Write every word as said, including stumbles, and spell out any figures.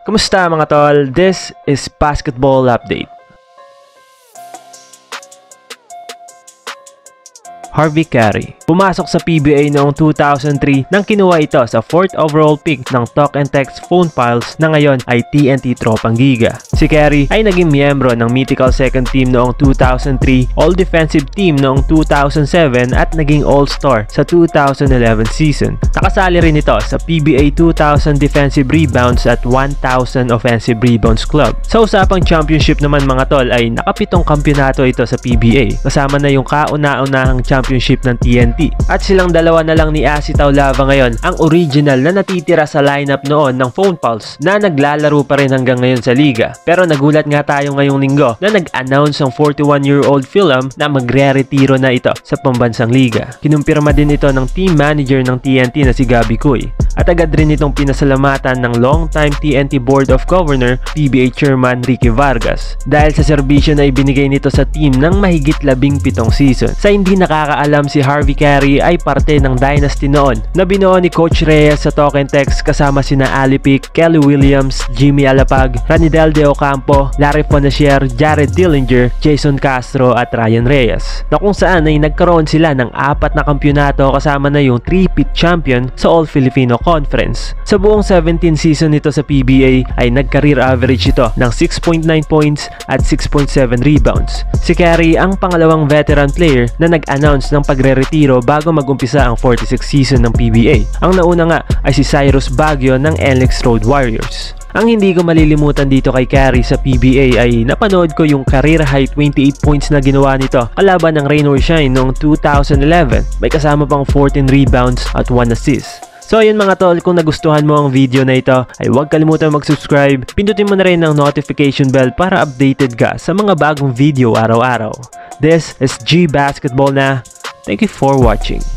Kumusta mga tol? This is Basketball Update. Harvey Carey. Pumasok sa P B A noong two thousand three nang kinuha ito sa fourth overall pick ng Talk and Text Phone Files na ngayon ay T N T Tropang Giga. Si Carey ay naging miyembro ng mythical second team noong two thousand three, All-Defensive Team noong two thousand seven at naging All-Star sa two thousand eleven season. Nakasali rin ito sa P B A two thousand Defensive Rebounds at one thousand Offensive Rebounds Club. Sa usapang championship naman mga tol ay nakapitong kampyonato ito sa P B A kasama na yung kauna-unahang championship championship ng T N T. At silang dalawa na lang ni Asi Taulava ngayon ang original na natitira sa lineup noon ng Phone Pulse na naglalaro pa rin hanggang ngayon sa liga. Pero nagulat nga tayo ngayong linggo na nag-announce ang forty-one-year-old Philem na magre-retiro na ito sa pambansang liga. Kinumpirma din ito ng team manager ng T N T na si Gabby Cuy. At agad rin itong pinasalamatan ng long-time T N T Board of Governor P B A Chairman Ricky Vargas dahil sa serbisyo na ibinigay nito sa team ng mahigit labing pitong season. Sa hindi nakaka alam, si Harvey Carey ay parte ng dynasty noon na binuo ni Coach Reyes sa Talk and Text kasama sina Ali Pick, Kelly Williams, Jimmy Alapag, Ranidel De Ocampo, Larry Fonasier, Jared Dillinger, Jason Castro at Ryan Reyes, na kung saan ay nagkaroon sila ng apat na kampyonato kasama na yung three-peat champion sa All-Filipino Conference. Sa buong seventeen season nito sa P B A ay nag-career average ito ng six point nine points at six point seven rebounds. Si Carey ang pangalawang veteran player na nag-announce ng pagre-retiro bago mag-umpisa ang forty-six season ng P B A. Ang nauna nga ay si Cyrus Baguio ng N L E X Road Warriors. Ang hindi ko malilimutan dito kay Carey sa P B A ay napanood ko yung career high twenty-eight points na ginawa nito kalaban ng Rain or Shine noong two thousand eleven. May kasama pang fourteen rebounds at one assist. So ayun mga tol, kung nagustuhan mo ang video na ito ay huwag kalimutan mag-subscribe, pindutin mo na rin ang notification bell para updated ka sa mga bagong video araw-araw. This is G Basketball na. Thank you for watching.